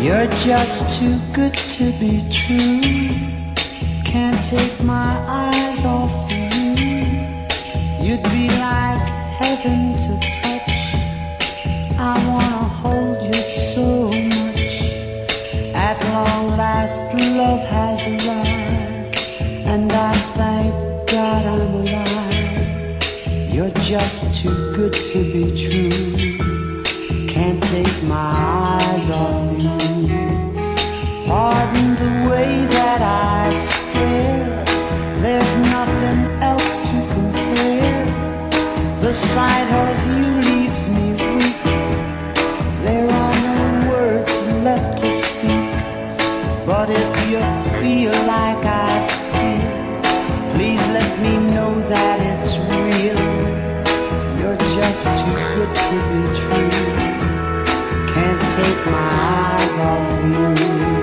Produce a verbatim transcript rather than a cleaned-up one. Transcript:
You're just too good to be true. Can't take my eyes off of you. You'd be like heaven to touch. I wanna hold you so much. At long last love has arrived, and I thank God I'm alive. You're just too good to be true. Can't take my eyes off you. Pardon the way that I stare. There's nothing else to compare. The sight of you leaves me weak. There are no words left to speak. But if you feel like I feel, please let me know that it's real. You're just too good to be true. Can't take my eyes off you.